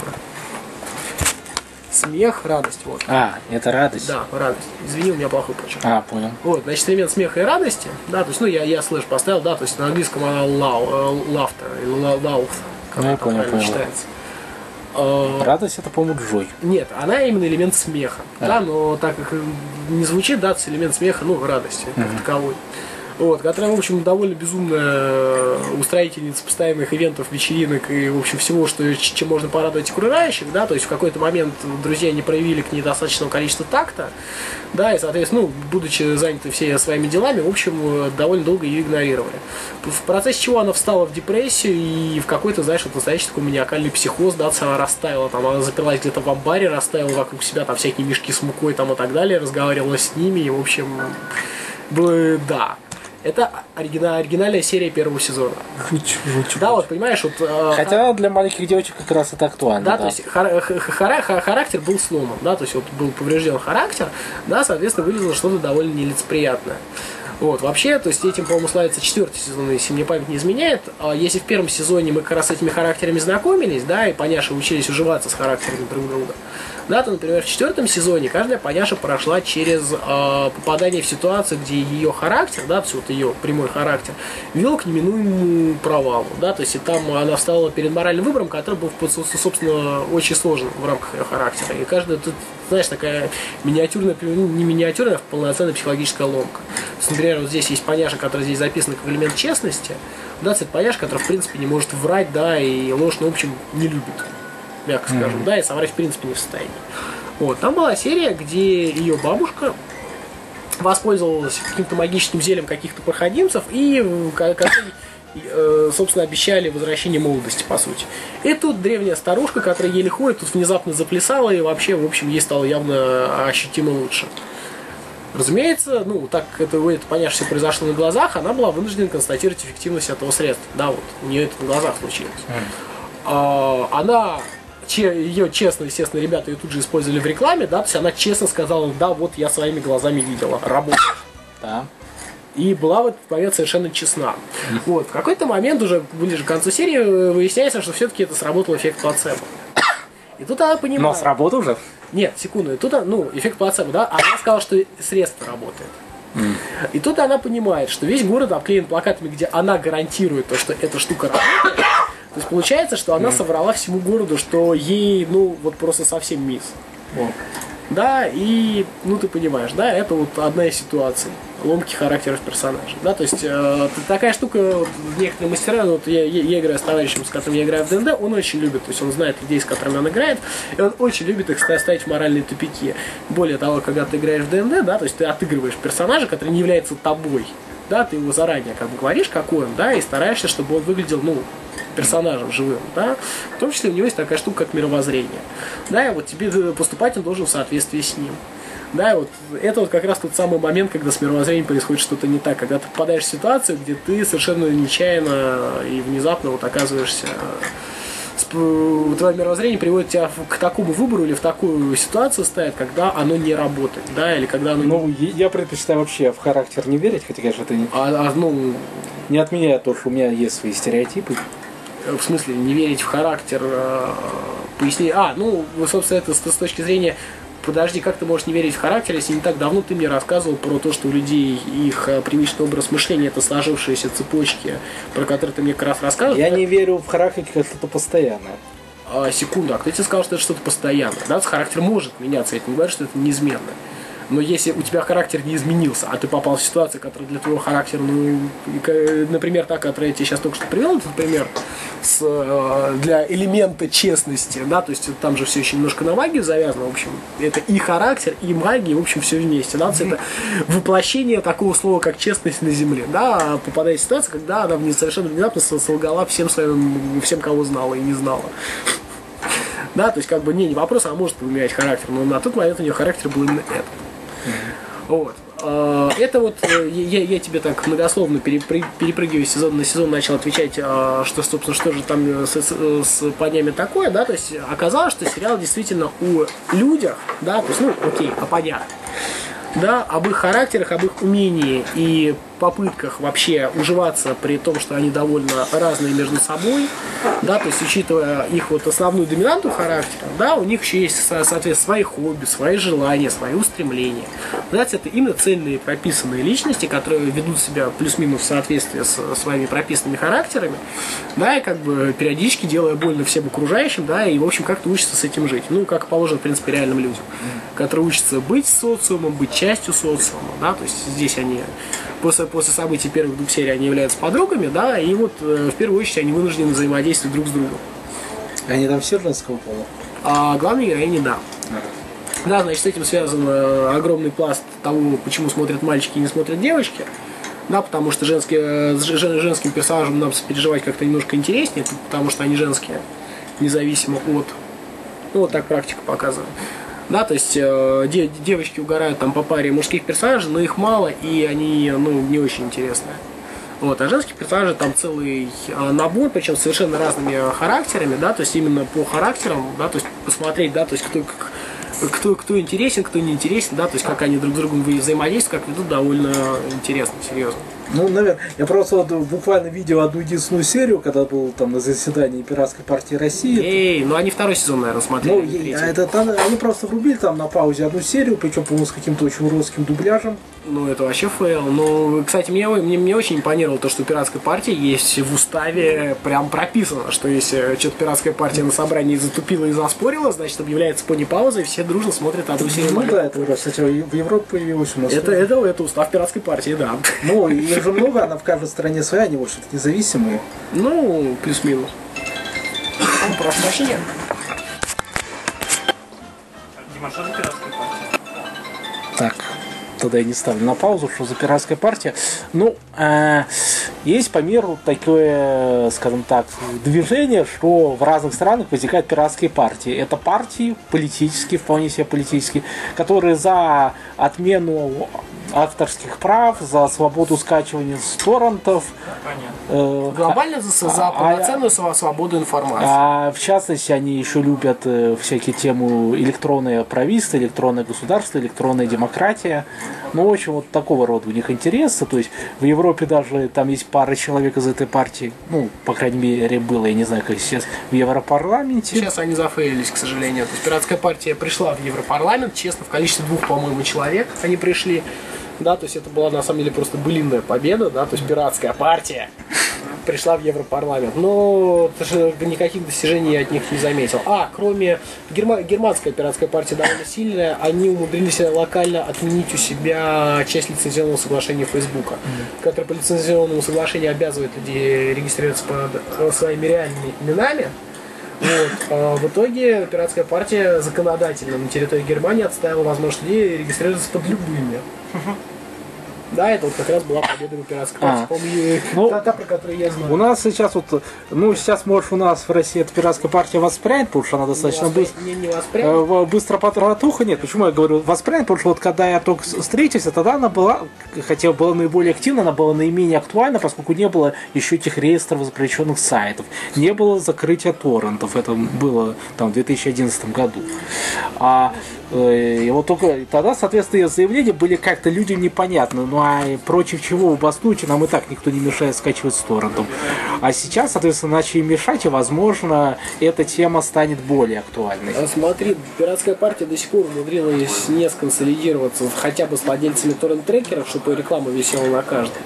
Смех, радость, вот. А, это радость? Да, радость. Извини, у меня плохой почерк. А, понял. Вот, значит, элемент смеха и радости, да, то есть, ну, я слэш поставил, да, то есть на английском она laughter, или laugh, как это правильно читается. Радость это, по-моему, Джой. Нет, она именно элемент смеха, да, но так как не звучит, да, элемент смеха, ну, радости, как таковой. Вот, которая, в общем, довольно безумная устроительница постоянных ивентов, вечеринок и, в общем, всего, чем можно порадовать окружающих, да, то есть в какой-то момент друзья не проявили к ней достаточного количества такта, да, и, соответственно, ну, будучи заняты все своими делами, в общем, довольно долго ее игнорировали. В процессе чего она встала в депрессию и в какой-то, знаешь, вот настоящий такой маниакальный психоз, да, она растаяла, там, она заперлась где-то в амбаре, растаяла вокруг себя, там, всякие мешки с мукой, там, и так далее, разговаривала с ними, и, в общем, да. Это оригинальная серия первого сезона. Да, вот, понимаешь, вот... Хотя для маленьких девочек как раз это актуально. Да, то есть характер был сломан, да, то есть вот был поврежден характер, да, соответственно, вылезло что-то довольно нелицеприятное. Вот, вообще, то есть этим, по-моему, славится 4-й сезон, если мне память не изменяет. Если в первом сезоне мы как раз с этими характерами знакомились, да, и поняши учились уживаться с характерами друг друга, да, то, например, в 4-м сезоне каждая поняша прошла через попадание в ситуацию, где ее характер, да, то есть вот ее прямой характер, вел к неминуемому провалу, да, то есть и там она встала перед моральным выбором, который был, собственно, очень сложен в рамках ее характера. И каждая, тут, знаешь, такая миниатюрная, ну, не миниатюрная, а полноценная психологическая ломка. То есть, например, вот здесь есть поняша, которая здесь записана как элемент честности, да, это поняша, которая, в принципе, не может врать, да, и ложь, ну, в общем, не любит, мягко скажем, да, и соврать, в принципе, не в состоянии. Вот, там была серия, где ее бабушка воспользовалась каким-то магическим зельем каких-то проходимцев и, собственно, обещали возвращение молодости, по сути. И тут древняя старушка, которая еле ходит, тут внезапно заплясала, и вообще, в общем, ей стало явно ощутимо лучше. Разумеется, ну, так как это понятно, все произошло на глазах, она была вынуждена констатировать эффективность этого средства. Да, вот, у нее это на глазах случилось. Она... Ее честно, естественно, ребята ее тут же использовали в рекламе, да, то есть она честно сказала, да, вот я своими глазами видела, работает. Да. И была в этот момент совершенно честна. Вот, в какой-то момент уже ближе к концу серии выясняется, что все-таки это сработал эффект плацебо. И тут она понимает... Но сработал уже? Нет, секунду, и тут, ну, эффект плацебо, да, она сказала, что средство работает. И тут она понимает, что весь город обклеен плакатами, где она гарантирует то, что эта штука работает. То есть получается, что она соврала всему городу, что ей, ну, вот просто совсем мисс. Вот. Да, и, ну ты понимаешь, да, это вот одна из ситуаций ломки характеров персонажей, да, то есть такая штука, вот, некоторые мастера, вот я играю с товарищем, с которым я играю в ДНД, он очень любит, то есть он знает людей, с которыми он играет, и он очень любит их ставить в моральные тупики. Более того, когда ты играешь в ДНД, да, то есть ты отыгрываешь персонажа, который не является тобой, да, ты его заранее как бы говоришь, какой он, да, и стараешься, чтобы он выглядел, ну, персонажем живым, да, в том числе у него есть такая штука, как мировоззрение, да, и вот тебе поступать он должен в соответствии с ним, да, и вот это вот как раз тот самый момент, когда с мировоззрением происходит что-то не так, когда ты попадаешь в ситуацию, где ты совершенно нечаянно и внезапно вот оказываешься, твое мировоззрение приводит тебя к такому выбору или в такую ситуацию ставит, когда оно не работает, да, или когда оно... Ну, я предпочитаю вообще в характер не верить, хотя, конечно, это ну, не отменяет то, что у меня есть свои стереотипы. В смысле, не верить в характер, поясни... ну, собственно, это с точки зрения... Подожди, как ты можешь не верить в характер, если не так давно ты мне рассказывал про то, что у людей их привычный образ мышления, это сложившиеся цепочки, про которые ты мне как раз рассказывал. Я не верю в характер как что-то постоянное. Секунду, а кто тебе сказал, что это что-то постоянное? Да, характер может меняться, я не говорю, что это неизменно. Но если у тебя характер не изменился, а ты попал в ситуацию, которая для твоего характера, ну, например, та, которую я тебе сейчас только что привел, этот пример, для элемента честности, да, то есть там же все еще немножко на магию завязано, в общем, это и характер, и магия, в общем, все вместе, да, это воплощение такого слова, как честность на земле, да, попадает в ситуацию, когда она совершенно внезапно солгала всем, кого знала и не знала. Да, то есть как бы не вопрос, она может поменять характер, но на тот момент у нее характер был именно этот. Вот. Это вот я тебе так многословно перепрыгивая сезон на сезон начал отвечать, что, собственно, что же там с парнями такое, да, то есть оказалось, что сериал действительно о людях, да, то есть, ну, окей, о парнях, да, об их характерах, об их умении и попытках вообще уживаться при том, что они довольно разные между собой, да, то есть учитывая их вот основную доминанту характера, да, у них еще есть, соответственно, свои хобби, свои желания, свои устремления. Знаете, это именно цельные прописанные личности, которые ведут себя плюс-минус в соответствии с своими прописанными характерами, да, и как бы периодически делая больно всем окружающим, да, и, в общем, как-то учатся с этим жить. Ну, как положено, в принципе, реальным людям, которые учатся быть социумом, быть частью социума, да, то есть здесь они после событий первых двух серий они являются подругами, да, и вот в первую очередь они вынуждены взаимодействовать друг с другом. Они там все женского пола? А главной героини, да. Да, значит, с этим связан огромный пласт того, почему смотрят мальчики и не смотрят девочки. Да, потому что женским персонажам нам переживать как-то немножко интереснее, потому что они женские, независимо от... Ну, вот так практика показывает. Да, то есть девочки угорают там по паре мужских персонажей, но их мало, и они, ну, не очень интересные. Вот, а женские персонажи там целый набор, причем совершенно разными характерами, да, то есть именно по характерам, да, то есть посмотреть, да, то есть кто интересен, кто не интересен, да, то есть как они друг с другом взаимодействуют, как ведут, довольно интересно, серьезно. Ну, наверное, я просто вот буквально видел одну единственную серию, когда был там на заседании Пиратской партии России. Ну они второй сезон, наверное, смотрели. Ну, они просто врубили там на паузе одну серию, причем, по-моему, с каким-то очень уродским дубляжем. Ну, это вообще фейл. Но, кстати, мне очень импонировало то, что у Пиратской партии есть в уставе прям прописано, что если что-то Пиратская партия на собрании затупила и заспорила, значит, объявляется пони-пауза, и все дружно смотрят одну серию. Ну да, это, кстати, в Европе появилось у нас. Это устав Пиратской партии, да. Ну, их же много, она в каждой стране своя, они, в общем-то, независимые. Ну, плюс-минус. Прошу прощения. Дима, что за Пиратская партия? Так, тогда я не ставлю на паузу, что за Пиратская партия. Ну, есть по миру такое, скажем так, движение, что в разных странах возникают пиратские партии. Это партии политические, вполне себе политические, которые за отмену авторских прав, за свободу скачивания с торрентов. Глобально за полноценную свободу информации. А в частности, они еще любят всякие тему электронное правительство, электронное государство, электронная демократия. Ну, в общем, вот такого рода у них интересы. То есть в Европе даже там есть пара человек из этой партии. Ну, по крайней мере, было, я не знаю, как сейчас, в Европарламенте. Сейчас они зафейлились, к сожалению. То есть Пиратская партия пришла в Европарламент, честно, в количестве 2, по-моему, человек они пришли. Да, то есть это была на самом деле просто былинная победа, да, то есть пиратская партия пришла в Европарламент. Но даже никаких достижений я от них не заметил. Кроме германская пиратская партия довольно сильная, они умудрились локально отменить у себя часть лицензионного соглашения Фейсбука, которое по лицензионному соглашению обязывает людей регистрироваться под своими реальными именами. Вот. В итоге пиратская партия законодательно на территории Германии отставила возможность людей регистрироваться под любыми. Да, это вот как раз была победа пиратской партии. По-моему, та, про которую я знаю. У нас сейчас сейчас, может, у нас в России эта пиратская партия воспрянет, потому что она достаточно быстро потратуха. Нет, почему я говорю воспрянет, потому что вот когда я только встретился, тогда она была, хотя была наиболее активна, она была наименее актуальна, поскольку не было еще этих реестров запрещенных сайтов, не было закрытия торрентов, это было там в 2011 году. И вот только тогда, соответственно, ее заявления были как-то людям непонятны. Ну а против чего вы бастуете, нам и так никто не мешает скачивать с торрентом. А сейчас, соответственно, начали мешать, и, возможно, эта тема станет более актуальной. Смотри, пиратская партия до сих пор умудрилась не сконсолидироваться хотя бы с владельцами торрент-трекеров, чтобы реклама висела на каждом.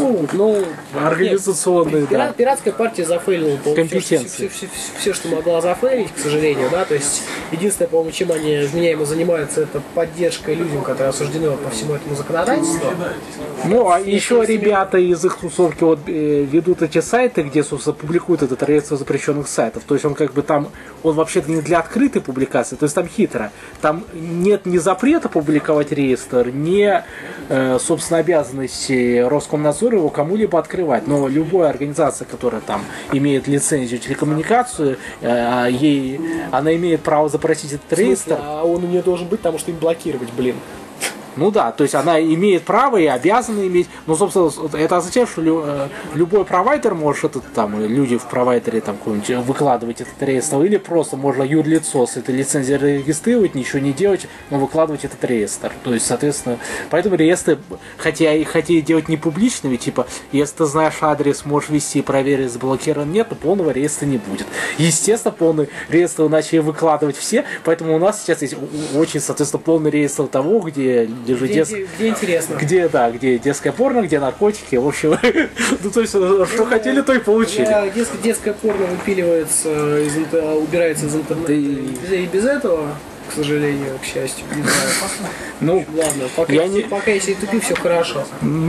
Организационные, да. Пиратская партия зафейлила все, что могла зафейлить, к сожалению, да, то есть единственное, по-моему, чем они вменяемо занимаются, это поддержкой людям, которые осуждены по всему этому законодательству. А еще ребята из их тусовки ведут эти сайты, где, собственно, публикуют этот реестр запрещенных сайтов. То есть он как бы там, он вообще-то не для открытой публикации, то есть там хитро. Там нет ни запрета публиковать реестр, ни, собственно, обязанности Роскомнадзора его кому-либо открывать. Но любая организация, которая там имеет лицензию телекоммуникацию, она имеет право запросить этот реестр. А он у нее должен быть, потому что им блокировать, блин. Ну да, то есть она имеет право и обязана иметь. Но, собственно, это означает, что любой провайдер может люди в провайдере выкладывать этот реестр, или просто можно юрлицо с этой лицензией регистрировать, ничего не делать, но выкладывать этот реестр. То есть, соответственно, поэтому реестры, хотя и делать не публичными, типа, если ты знаешь адрес, можешь ввести и проверить, заблокирован нет, то полного реестра не будет. Естественно, полный реестр начали выкладывать все, поэтому у нас сейчас есть очень, соответственно, полный реестр того, где интересно. Где детское порно, где наркотики, в общем, то есть, что хотели, то и получили. Детское порно выпиливается, убирается из интернета. И без этого, к сожалению, к счастью, не знаю. Ладно, пока если тупи, все хорошо.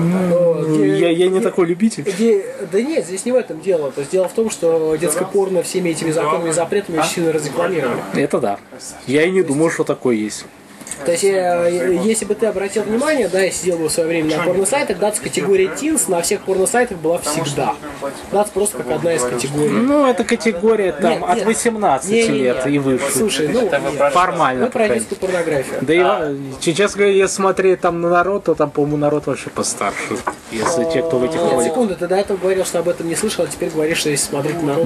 Я не такой любитель. Да нет, здесь не в этом дело. То есть дело в том, что детское порно всеми этими законами и запретами очень сильно разрекламировали. Это да. Я и не думал, что такое есть. То есть, если бы ты обратил внимание, да, я сидел бы в свое время на порно-сайтах, дац категория Teens на всех порно-сайтах была всегда. Дац просто как одна из категорий. Это категория от 18 лет и выше. Слушай, формально. Мы про детскую порнографию. Да и, честно говоря, если смотреть там на народ, то там, по-моему, народ вообще постарше. Если те, кто в этих роликах. Секунду, ты до этого говорил, что об этом не слышал, а теперь говоришь, что если смотреть на народ...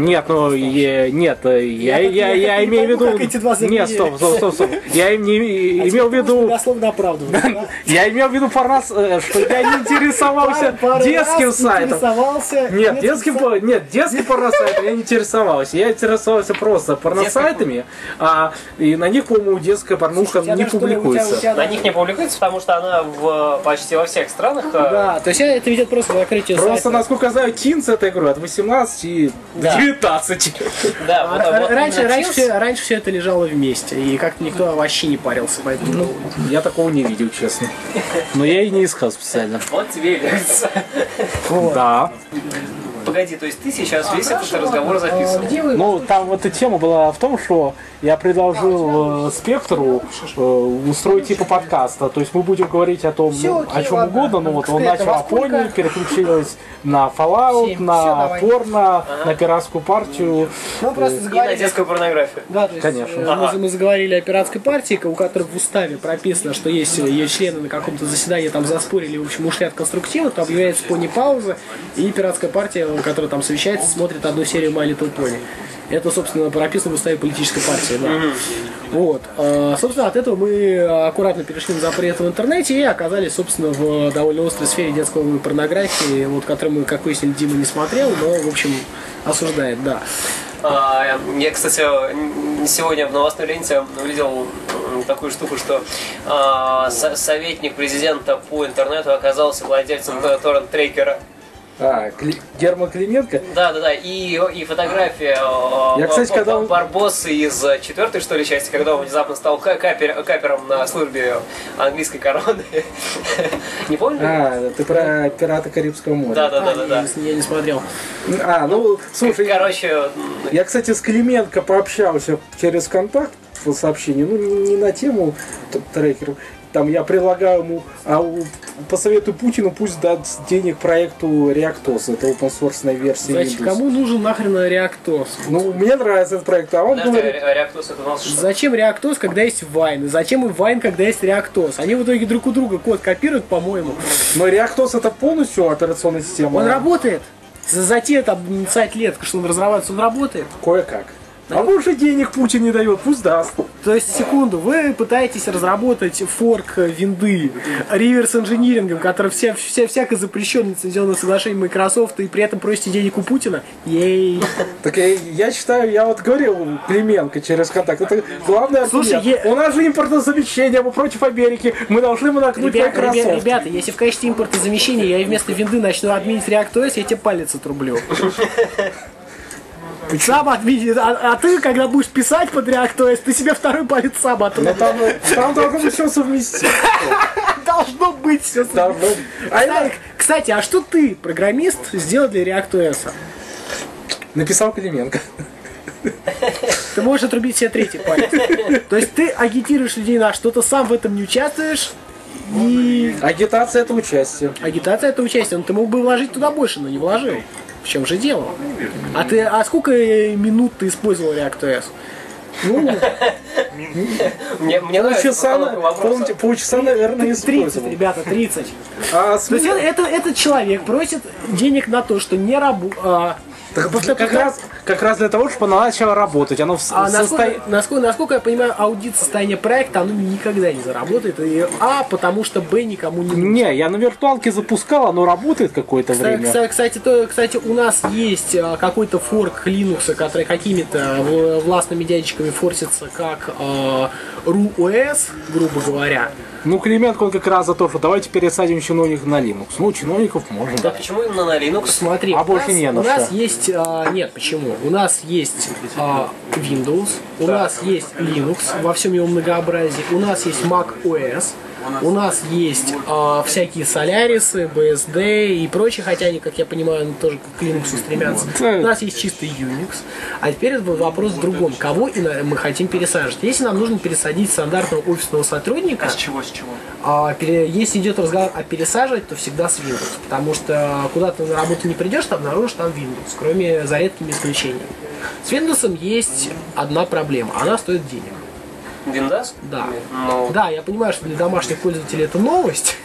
Я имею в виду... Нет, стоп. Я имел в виду... Я имел в виду что я не интересовался детским сайтом. Нет, детским порносайтом я не интересовался. Я интересовался просто порносайтами, и на них, по-моему, детская порнуха не публикуется. На них не публикуется, потому что она почти во всех странах... Да, то есть это ведет просто к закрытию сайта. Просто, насколько я знаю, Teens, это, я говорю, от 18 и 19. Да, раньше все это лежало вместе, и как-то никто вообще не парился по этому поводу. Я такого не видел, честно. Но я и не искал специально. Вот тебе и кажется. Да. Погоди, то есть ты сейчас весь этот разговор записывал? Там эта тема была в том, что я предложил Спектру устроить типа подкаста. То есть мы будем говорить о том, о чем угодно, но он начал о порно, переключилась на Fallout, на порно, на пиратскую партию. И на детскую порнографию. Да, то есть, конечно. Мы заговорили о пиратской партии, у которой в уставе прописано, что если ее члены на каком-то заседании там заспорили, в общем, ушли от конструктива, то объявляется пони-пауза, и пиратская партия, которая там совещается, смотрит одну серию My Little Pony. Это, собственно, прописано в уставе политической партии, да. Вот. Собственно, от этого мы аккуратно перешли на запрет в интернете и оказались, собственно, в довольно острой сфере детской порнографии, которую мы, как выяснили, Дима не смотрел, но, в общем, осуждает, да. Я, кстати, сегодня в новостной ленте увидел такую штуку, что советник президента по интернету оказался владельцем торрент-трекера. Герман Клименко. Да, и фотография Я, кстати, когда он- Барбосса из 4-й, что ли, части, когда он внезапно стал капером на службе английской короны. Не помню? Ты про «Пираты Карибского моря». Да. Я не смотрел. Ну, слушай, Короче, я, кстати, с Клименко пообщался через контакт по сообщению, ну, не на тему трекеров. Там я предлагаю ему, посоветую Путину, пусть даст денег проекту ReactOS, это open source версия Значит, Windows. кому нужен нахрен ReactOS? Ну, мне нравится этот проект, а он подожди, говорит... ReactOS это у нас что? Зачем ReactOS, когда есть Wine? И зачем и Wine, когда есть ReactOS? Они в итоге друг у друга код копируют, по-моему. Но ReactOS это полностью операционная система. Он работает. Затея там сайт лет, что он разрабатывается, он работает. Кое-как. А больше денег Путин не дает, пусть даст. То есть, секунду, вы пытаетесь разработать форк винды реверс-инжинирингом, который всякое запрещенное лицензионное соглашение Microsoft, и при этом просите денег у Путина? Ей. Так я считаю, я вот говорил Клименко через контакт, это главный аргумент. Слушай, У нас же импортозамещение, мы против Америки, мы должны накнуть Microsoft. Ребята, если в качестве импортозамещения я и вместо винды начну админить ReactOS, я тебе палец отрублю. Сам отмени, а ты, когда будешь писать под ReactOS, ты себе второй палец сам отрубишь. Там должно быть все совместимо. Должно быть все совместимо. Кстати, а что ты, программист, сделал для ReactOS? Написал Клименко. Ты можешь отрубить себе третий палец. То есть ты агитируешь людей на что-то, сам в этом не участвуешь, и... Агитация это участие. Агитация это участие, но ты мог бы вложить туда больше, но не вложил. В чем же дело? А сколько минут ты использовал ReactOS? Мне нравится полчаса, наверное, 30, использовал. ребята, 30. А То есть этот человек просит денег на то, что не работает. как раз для того, чтобы она начала работать. Оно Насколько я понимаю, аудит состояния проекта, оно никогда не заработает. Потому что Б никому не нужен. Не, я на виртуалке запускал, оно работает какое-то время. Кстати, у нас есть какой-то форк Linux, который какими-то властными дядечками форсится как RuOS, грубо говоря. Ну, Клименко он как раз за то, что давайте пересадим чиновников на Linux. Ну, чиновников можно. Да почему именно на Linux? Смотри, больше не на у нас что. есть... нет, почему? У нас есть Windows, у нас есть Linux во всем его многообразии, у нас есть Mac OS, у нас есть всякие Solaris, BSD и прочие, хотя они, как я понимаю, тоже к Linux стремятся. У нас есть чистый Unix. А теперь вопрос в другом. Кого мы хотим пересаживать? Если нам нужно пересадить стандартного офисного сотрудника... А с чего? Если идет разговор о пересаживать, то всегда с Windows. Потому что куда ты на работу не придешь, ты обнаружишь там Windows, кроме за редкими исключениями. С Windows есть одна проблема. Она стоит денег. Windows? Да. Ну, Да, я понимаю, что для домашних пользователей это новость.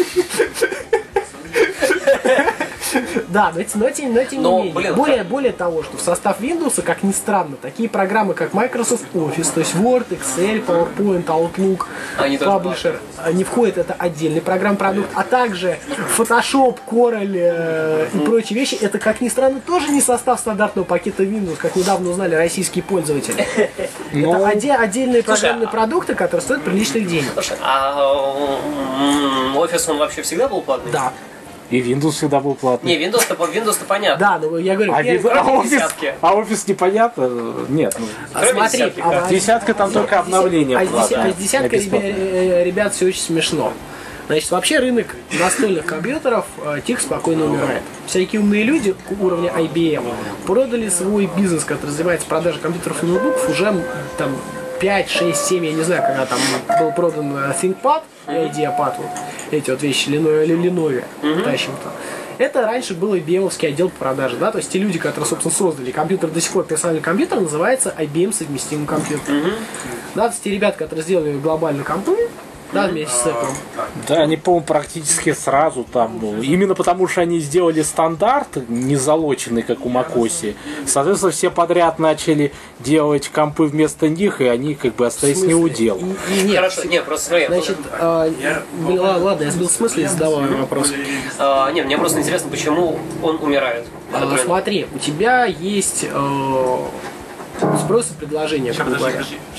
Да, но тем не менее. Более того, что в состав Windows, как ни странно, такие программы, как Microsoft Office, то есть Word, Excel, PowerPoint, Outlook, Publisher, не входит, это отдельный программ-продукт, а также Photoshop, Corel и прочие вещи, это, как ни странно, тоже не состав стандартного пакета Windows, как недавно узнали российские пользователи. Это отдельные программные продукты, которые стоят приличных денег. слушай, а Office он вообще всегда был платный? Да. И Windows всегда был платный. Не, Windows-то понятно. Да, но я говорю, Офис непонятно? Нет. смотри, Десятка там только обновление. А с десяткой ребят все очень смешно. Значит, вообще рынок настольных компьютеров тихо, спокойно умирает. Всякие умные люди уровня IBM продали свой бизнес, который занимается продажей компьютеров и ноутбуков, уже там 5, 6, 7, я не знаю, когда там был продан ThinkPad и IdeaPad, вот эти вот вещи Lenovo тащим-то. Это раньше был IBM-овский отдел по продаже, да, то есть те люди, которые, собственно, создали компьютер, до сих пор персональный компьютер, называется IBM совместимый компьютер. Да, то есть те ребята, которые сделали глобальную компанию, да, вместе с Apple. Да, они, по-моему, практически сразу там, именно потому что они сделали стандарт, не залоченный, как у macOS, соответственно, все подряд начали делать компы вместо них, и они как бы остались не у дел. Нет, Хорошо, нет, просто смотри. значит, ладно, я сбил смысл и задаваю вопрос. Нет, мне просто интересно, почему он умирает. Смотри, у тебя есть спрос и предложение, грубо говоря.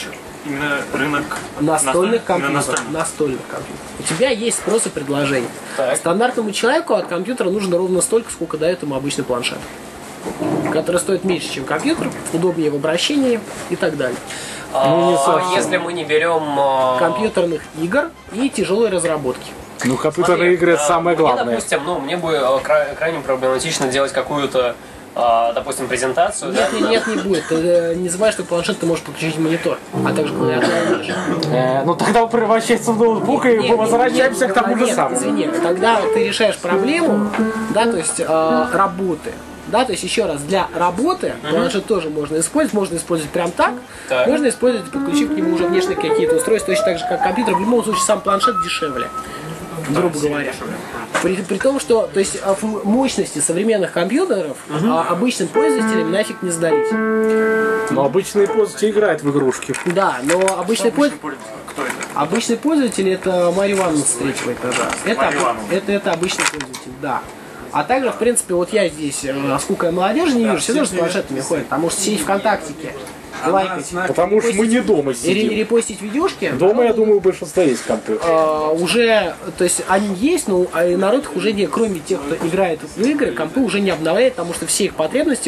Именно рынок настольных компьютеров. настольных. Настольных компьютеров. У тебя есть спрос и предложение. Так. Стандартному человеку от компьютера нужно ровно столько, сколько дает ему обычный планшет, который стоит меньше, чем компьютер, удобнее в обращении и так далее. не совсем. Если мы не берем... Компьютерных игр и тяжелой разработки. Ну, компьютерные игры это самое Мне, главное. допустим, мне будет крайне проблематично делать какую-то, допустим, презентацию. Нет, да, нет, нет, не будет. Ты не забывай, что планшет ты можешь подключить монитор, а также клавиатуру и мышь. Ну, тогда он превращается в ноутбук, и мы возвращаемся к тому же Нет, самому. извини, когда ты решаешь проблему, да, то есть работы, да, то есть еще раз, для работы планшет тоже можно использовать прям так, Так. можно использовать, подключив к нему уже внешние какие-то устройства, точно так же, как компьютер, в любом случае сам планшет дешевле, грубо говоря. При том, что, то есть, мощности современных компьютеров обычным пользователям нафиг не сдались. Но обычные пользователи играют в игрушки. Да, но обычный Кто это? Обычный пользователь это Марья Ивановна с третьего этажа. Марья Ивановна. Это обычный пользователь, да. А также, в принципе, вот я здесь, сколько я молодежи не вижу, все тоже с планшетами ходят, потому что сидеть ВКонтактике, лайкать, Потому что мы не дома и сидим. репостить видюшки, Дома, я думаю, у большинства есть компьютер. уже, то есть они есть, но народ их уже не, кроме тех, кто играет в игры, компы уже не обновляет, потому что все их потребности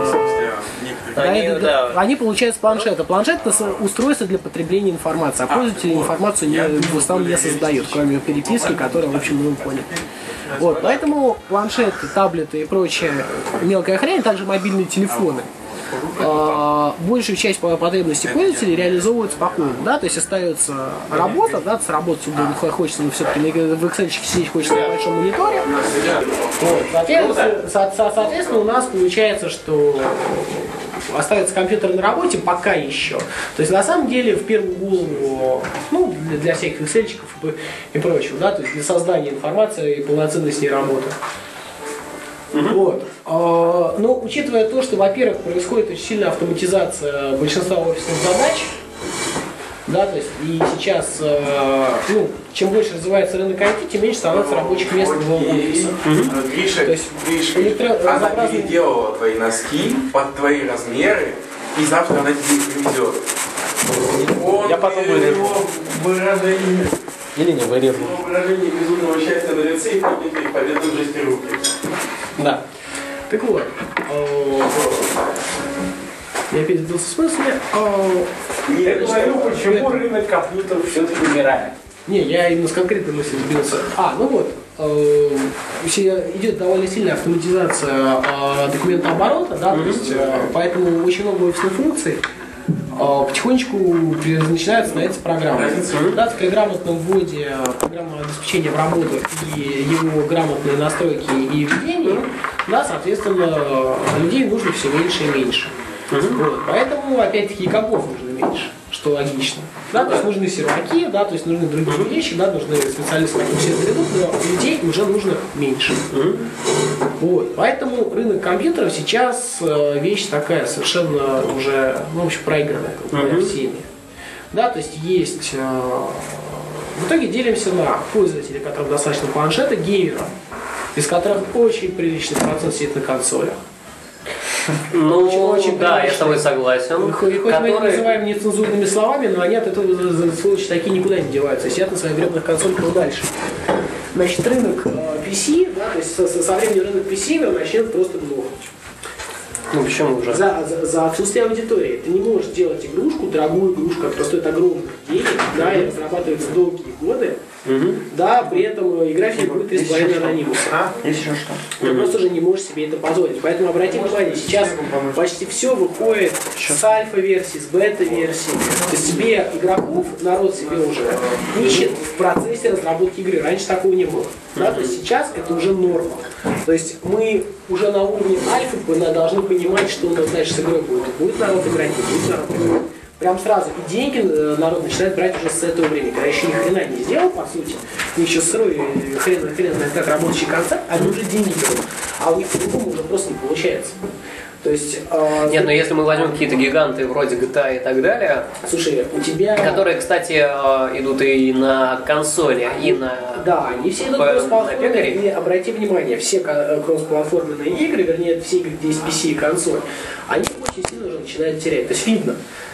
они получают с планшета. Планшет это устройство для потребления информации, а пользователи информацию в основном не создают, кроме переписки, которая, в общем, мы поняли. Вот, поэтому планшеты, таблеты и прочая мелкая хрень, также мобильные телефоны, большую часть потребностей пользователей реализовывают спокойно, да, то есть остается работа, да, с работы хочется, но все-таки в Excel сидеть хочется на большом мониторе. Вот, соответственно, у нас получается, что остается компьютер на работе пока еще. То есть на самом деле в первую голову, ну, для всяких эксельчиков и прочего, да, то есть для создания информации и полноценной с ней работы. Вот. Но учитывая то, что, во-первых, происходит очень сильная автоматизация большинства офисных задач, да, то есть и сейчас, ну, чем больше развивается рынок IT, тем меньше становится рабочих мест в офисе. Гриша, То есть она переделала твои носки под твои размеры, и завтра она тебе их привезет. Я потом вырежу. Выражение, Или не вырежу. выражение безумного счастья на лице и поднятые победы в жесте руки. Да. Так вот, я опять сбился в смысле. Я говорю, почему рынок компьютеров все-таки умирает. Не, я именно с конкретной мыслью сбился. Ну вот, идет довольно сильная автоматизация документооборота, да, то есть, поэтому очень много офисных функций потихонечку начинает становиться программой. Да, при грамотном вводе программного обеспечения в работу и его грамотные настройки и введение, да, соответственно, людей нужно все меньше и меньше. Вот, поэтому, опять-таки, и компов нужно меньше, что логично. Да, то есть нужны серваки, да, то есть нужны другие вещи, да, нужны специалисты, которые все это ведут, но людей уже нужно меньше. Вот, поэтому рынок компьютеров сейчас вещь такая совершенно уже, ну, в общем, проигранная, как говорят всеми. Да, то есть есть... В итоге делимся на пользователей, которым достаточно планшета, геймеров, из которых очень приличный процент сидит на консолях. Ну, Очень да, я прилично. с тобой согласен. Хоть мы их называем нецензурными словами, но они от этого, сволочи, такие никуда не деваются. Сидят на своих гребных консольках дальше. Значит, рынок PC, да, то есть со временем рынок PC начнет просто глохнуть. Ну, почему уже? За отсутствие аудитории. Ты не можешь делать игрушку, дорогую игрушку, которая стоит огромных денег, да, и разрабатывается долгие годы, да, при этом игра тебе будет из половины анонимуса. Есть еще что? Ты просто уже не можешь себе это позволить. Поэтому обрати внимание, сейчас почти все выходит с альфа-версии, с бета-версии. То есть себе игроков, народ себе уже ищет в процессе разработки игры. Раньше такого не было. Да? То есть сейчас это уже норма. То есть мы уже на уровне альфы должны понимать, что у нас дальше с игрой будет. Будет народ играть, не будет народ играть. Прям сразу. И деньги народ начинает брать уже с этого времени. Когда еще ни хрена не сделал, по сути, у них еще сырой хрен знает как работающий концепт, они уже деньги берут. А у них по-другому уже просто не получается. То есть... Нет, но если мы возьмем какие-то гиганты вроде GTA и так далее, слушай, у тебя... которые, кстати, идут и на консоли, и на... Да, они все идут кроссплатформенные, и обрати внимание, все кроссплатформенные игры, вернее, все игры, где есть PC и консоль, они очень сильно уже начинают терять. То есть видно,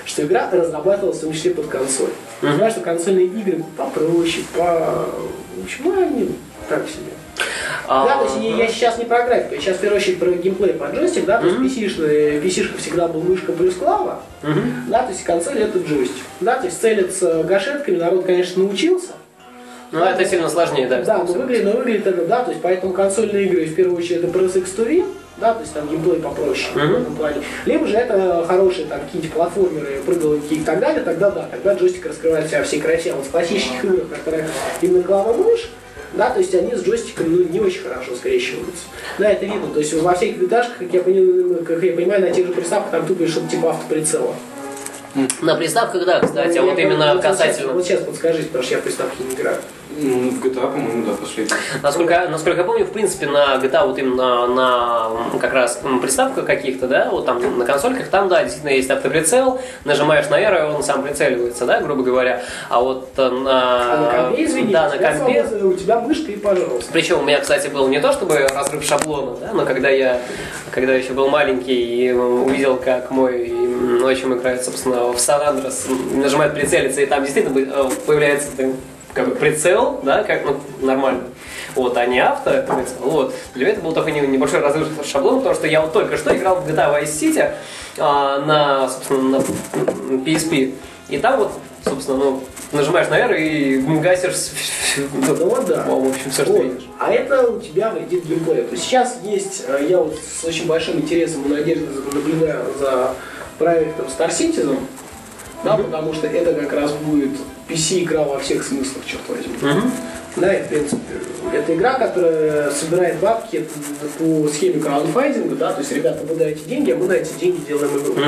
что игра разрабатывалась в том числе под консоль. Понимаешь, что консольные игры попроще, в общем, ну, они так себе. Да, то есть я сейчас не про графику, я сейчас в первую очередь про геймплей под джойстик, да, то есть PC-шка всегда был мышка плюс клава, да, то есть консоль это джойстик, да, то есть целиться гашетками народ, конечно, научился. Ну, да, это сильно сложнее, да. Да, но выглядит это, да, то есть поэтому консольные игры в первую очередь это Press X to Win, да, то есть там геймплей попроще в этом плане. Либо же это хорошие там какие-то платформеры, прыгалки и так далее, тогда джойстик раскрывает себя всей красе. А вот в классических играх, которые именно клава мышь, да, то есть они с джойстиком не очень хорошо скрещиваются. Да, это видно. То есть во всех витажках, как я понимаю, на тех же приставках там тупо что-то типа автоприцела. На приставках, да, кстати, а вот именно касательно... Вот сейчас подскажите, потому что я в приставке не играю. В GTA, по-моему, да, последний. Насколько я помню, в принципе, на GTA вот именно на как раз приставках каких-то, да, вот там на консольках, там, да, действительно есть автоприцел, нажимаешь на R, и он сам прицеливается, да, грубо говоря. А вот на компе, извините, да, на компе... у тебя мышка и пожалуйста. Причем у меня, кстати, был не то чтобы разрыв шаблона, да, но когда я еще был маленький и увидел, как мой отчим играет, собственно, в San Andreas, нажимает прицелиться, и там действительно появляется как бы прицел, да, как нормально. Вот, а не автоприцел. Вот. Для меня это был только небольшой разрыв шаблона, потому что я вот только что играл в GTA Vice City собственно, на PSP. И там вот, собственно, нажимаешь на R и гасишь да. В общем, все, что видишь. А это у тебя вредит геймплею. То есть сейчас есть, я вот с очень большим интересом и надеждой наблюдаю за проектом Star Citizen, да, потому что это как раз будет PC-игра во всех смыслах, черт возьми. Да, и в принципе, это игра, которая собирает бабки по схеме краундфандинга, да, то есть, ребята, вы даете деньги, а мы на эти деньги делаем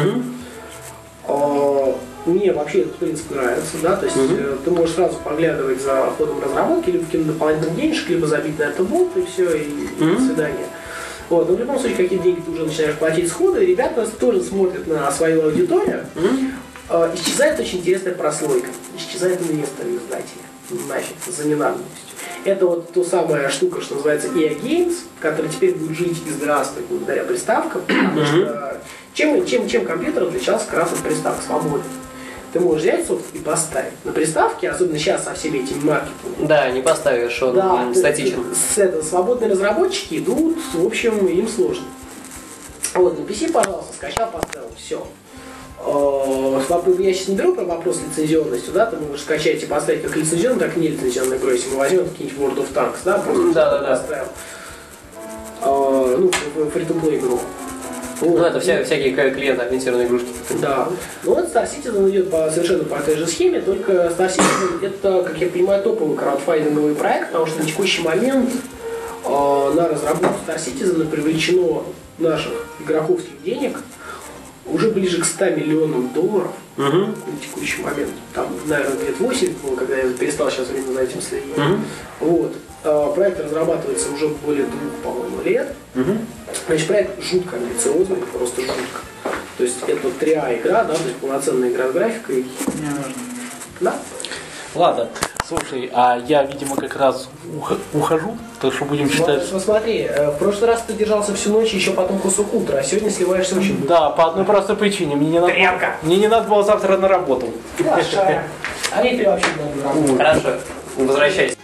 игру. Мне вообще этот принцип нравится, да, то есть ты можешь сразу поглядывать за ходом разработки, либо каким-то дополнительным денежек, либо забить на это болт, и все, и до свидания. Вот, но в любом случае, какие деньги ты уже начинаешь платить сходу, и ребята тоже смотрят на свою аудиторию. Исчезает очень интересная прослойка. Исчезает инвесторы издатели. Нафиг, за ненадобностью. Это вот та самая штука, что называется EA Games, которая теперь будет жить и здравствовать благодаря приставкам. Потому что чем компьютер отличался как раз от приставок? Свободой. Ты можешь взять софт и поставить. На приставке, особенно сейчас со всеми этими маркетами. Да, не поставишь, он статичен. Свободные разработчики идут, в общем, им сложно. Вот, на PC, пожалуйста, скачал, поставил, все. Я сейчас не беру про вопрос лицензионности, да, ты можешь скачать и поставить как лицензионную, так и нелицензионную игру, если мы возьмем какие-нибудь World of Tanks, да, просто поставил. Free-to-play игру. Ну, это всякие клиентоориентированные игрушки. Да. Ну вот Star Citizen идет совершенно по той же схеме, только Star Citizen это, как я понимаю, топовый краудфандинговый проект, потому что на текущий момент на разработку Star Citizen привлечено наших игроковских денег уже ближе к $100 миллионам на текущий момент. Там, наверное, лет 8 было, когда я перестал сейчас время за этим следить. Вот. Проект разрабатывается уже более 2, по-моему, лет. Значит, проект жутко амбициозный, просто жутко. То есть это 3А игра, да, то есть полноценная игра с графикой. Да? Ладно, слушай, а я, видимо, как раз ухожу, так что будем считать... Смотри, в прошлый раз ты держался всю ночь, еще потом кусок утра, а сегодня сливаешься очень быстро. Да, по одной простой причине. Мне не надо было завтра на работу. А мне вообще надо на работу. Хорошо, возвращайся.